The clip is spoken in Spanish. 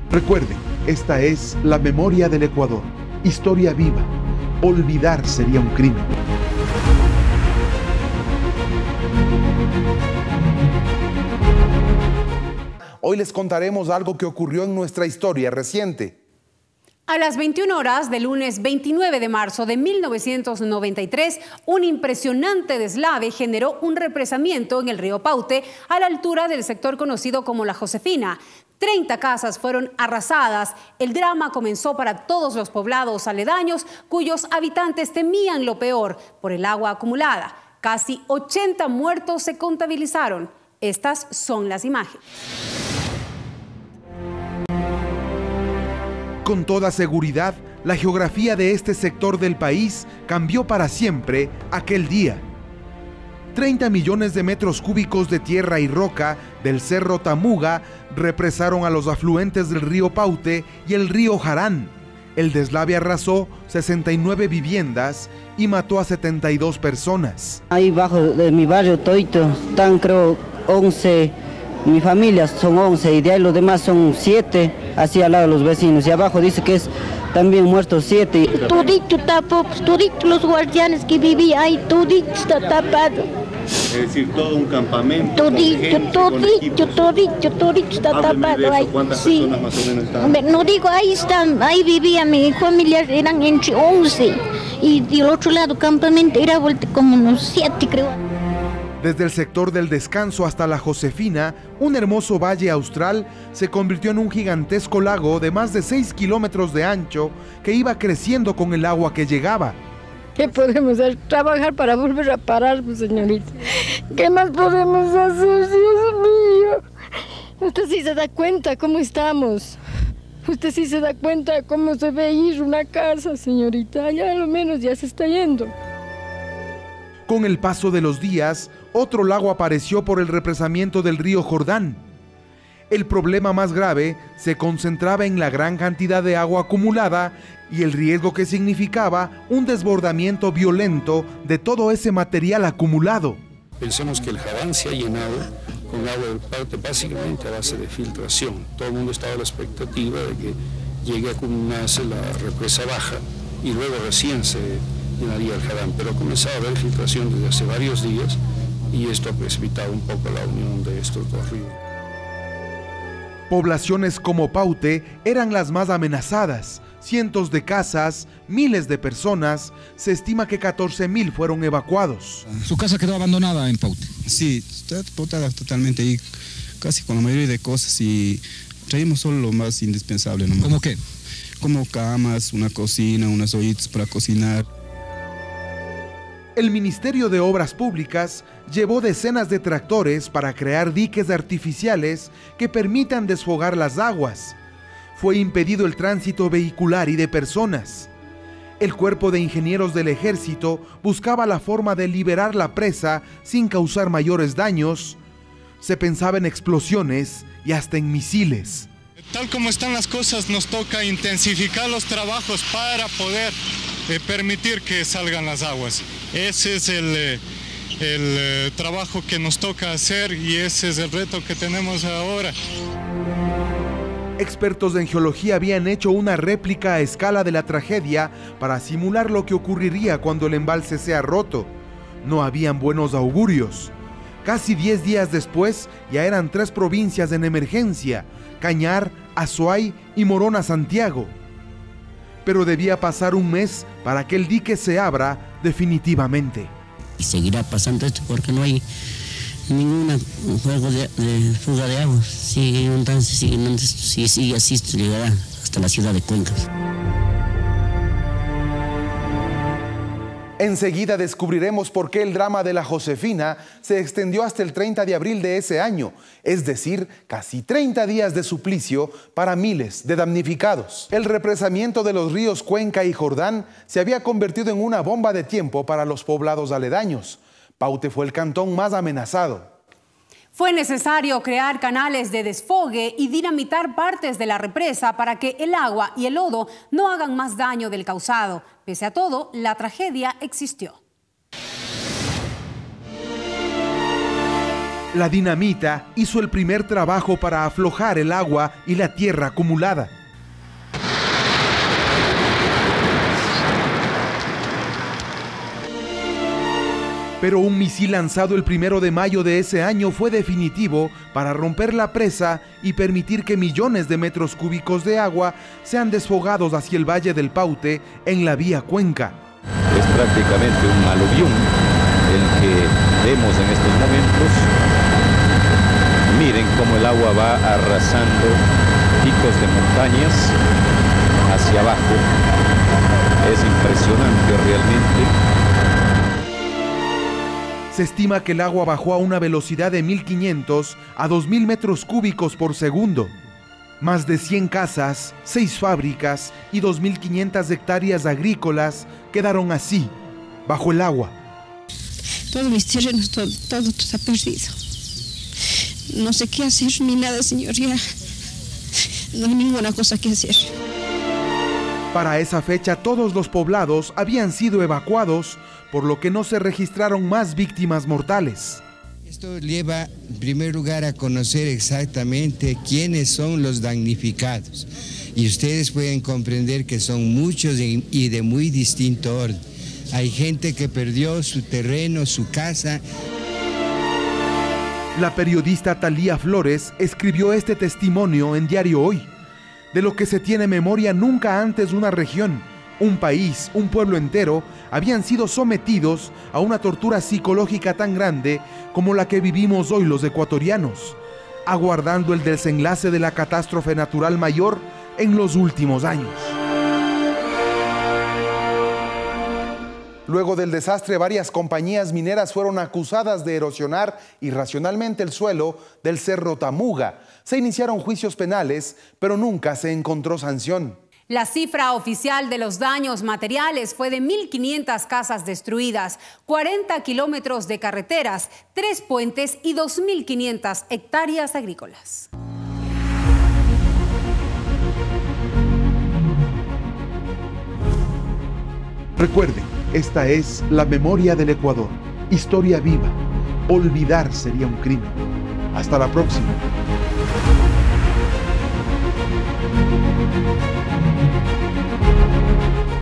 Recuerden, esta es la memoria del Ecuador, historia viva. Olvidar sería un crimen. Hoy les contaremos algo que ocurrió en nuestra historia reciente. A las 21 horas del lunes 29 de marzo de 1993, un impresionante deslave generó un represamiento en el río Paute a la altura del sector conocido como La Josefina. 30 casas fueron arrasadas. El drama comenzó para todos los poblados aledaños, cuyos habitantes temían lo peor por el agua acumulada. Casi 80 muertos se contabilizaron. Estas son las imágenes. Con toda seguridad, la geografía de este sector del país cambió para siempre aquel día. 30 millones de metros cúbicos de tierra y roca del Cerro Tamuga represaron a los afluentes del río Paute y el río Jarán. El deslave arrasó 69 viviendas y mató a 72 personas. Ahí bajo de mi barrio Toito están creo 11, mi familia son 11 y de ahí los demás son 7, así al lado de los vecinos. Y abajo dice que es también muertos 7. Todito tapó, todito los guardianes que vivían ahí, todito está tapado. Es decir, todo un campamento. Todito está tapado ahí. ¿Cuántas sí. personas más o menos están? No digo, ahí están, ahí vivían mi familia, eran entre 11. Y del otro lado campamento era como unos 7 creo. Desde el sector del Descanso hasta La Josefina, un hermoso valle austral se convirtió en un gigantesco lago de más de 6 kilómetros de ancho que iba creciendo con el agua que llegaba. ¿Qué podemos hacer? Trabajar para volver a parar, señorita. ¿Qué más podemos hacer, Dios mío? Usted sí se da cuenta cómo estamos. Usted sí se da cuenta cómo se ve ir una casa, señorita. Ya a lo menos ya se está yendo. Con el paso de los días, otro lago apareció por el represamiento del río Jordán. El problema más grave se concentraba en la gran cantidad de agua acumulada y el riesgo que significaba un desbordamiento violento de todo ese material acumulado. Pensemos que el Jarán se ha llenado con agua del Paute básicamente a base de filtración. Todo el mundo estaba a la expectativa de que llegue a culminarse la represa baja y luego recién se llenaría el Jarán, pero ha comenzado a haber filtración desde hace varios días y esto ha precipitado un poco la unión de estos dos ríos. Poblaciones como Paute eran las más amenazadas. Cientos de casas, miles de personas, se estima que 14.000 fueron evacuados. ¿Su casa quedó abandonada en Paute? Sí, está botada totalmente ahí, casi con la mayoría de cosas y traímos solo lo más indispensable nomás. ¿Cómo qué? Como camas, una cocina, unas ollitas para cocinar. El Ministerio de Obras Públicas llevó decenas de tractores para crear diques artificiales que permitan desfogar las aguas. Fue impedido el tránsito vehicular y de personas. El cuerpo de ingenieros del ejército buscaba la forma de liberar la presa sin causar mayores daños. Se pensaba en explosiones y hasta en misiles. Tal como están las cosas, nos toca intensificar los trabajos para poder permitir que salgan las aguas. Ese es el trabajo que nos toca hacer y ese es el reto que tenemos ahora. Expertos en geología habían hecho una réplica a escala de la tragedia para simular lo que ocurriría cuando el embalse sea roto. No habían buenos augurios. Casi 10 días después, ya eran 3 provincias en emergencia: Cañar, Azuay y Morona Santiago. Pero debía pasar un mes para que el dique se abra definitivamente. Y seguirá pasando esto porque no hay ningún juego de fuga de agua. Sigue inundándose, si sigue así, llegará hasta la ciudad de Cuencas. Enseguida descubriremos por qué el drama de La Josefina se extendió hasta el 30 de abril de ese año, es decir, casi 30 días de suplicio para miles de damnificados. El represamiento de los ríos Cuenca y Jordán se había convertido en una bomba de tiempo para los poblados aledaños. Paute fue el cantón más amenazado. Fue necesario crear canales de desfogue y dinamitar partes de la represa para que el agua y el lodo no hagan más daño del causado. Pese a todo, la tragedia existió. La dinamita hizo el primer trabajo para aflojar el agua y la tierra acumulada. Pero un misil lanzado el 1 de mayo de ese año fue definitivo para romper la presa y permitir que millones de metros cúbicos de agua sean desfogados hacia el Valle del Paute en la vía Cuenca. Es prácticamente un aluvión el que vemos en estos momentos. Miren cómo el agua va arrasando picos de montañas hacia abajo. Es impresionante realmente. Se estima que el agua bajó a una velocidad de 1.500 a 2.000 metros cúbicos por segundo. Más de 100 casas, 6 fábricas y 2.500 hectáreas agrícolas quedaron así, bajo el agua. Todos mis terrenos, todo está perdido. No sé qué hacer ni nada, señor, ya no hay ninguna cosa que hacer. Para esa fecha todos los poblados habían sido evacuados, por lo que no se registraron más víctimas mortales. Esto lleva en primer lugar a conocer exactamente quiénes son los damnificados. Y ustedes pueden comprender que son muchos y de muy distinto orden. Hay gente que perdió su terreno, su casa. La periodista Talía Flores escribió este testimonio en Diario Hoy. De lo que se tiene memoria, nunca antes una región, un país, un pueblo entero, habían sido sometidos a una tortura psicológica tan grande como la que vivimos hoy los ecuatorianos, aguardando el desenlace de la catástrofe natural mayor en los últimos años. Luego del desastre, varias compañías mineras fueron acusadas de erosionar irracionalmente el suelo del Cerro Tamuga. Se iniciaron juicios penales, pero nunca se encontró sanción. La cifra oficial de los daños materiales fue de 1.500 casas destruidas, 40 kilómetros de carreteras, 3 puentes y 2.500 hectáreas agrícolas. Recuerden, esta es la memoria del Ecuador. Historia viva. Olvidar sería un crimen. Hasta la próxima.